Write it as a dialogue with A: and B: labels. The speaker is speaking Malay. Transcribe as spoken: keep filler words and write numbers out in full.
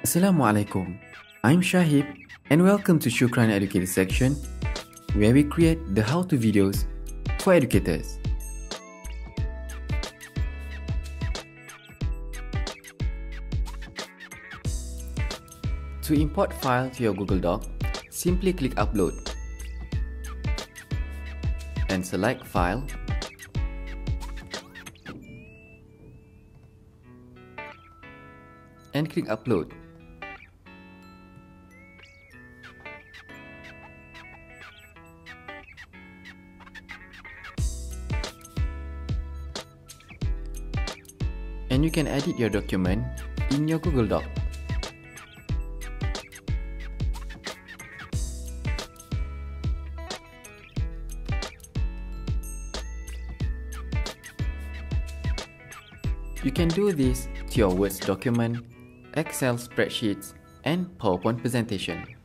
A: Assalamualaikum. I'm Shahib and welcome to Syukran Educator section where we create the how-to videos for educators. To import file to your Google Doc, simply click Upload and select File and click Upload. And you can edit your document in your Google Doc. You can do this to your Word document, Excel spreadsheets, and PowerPoint presentation.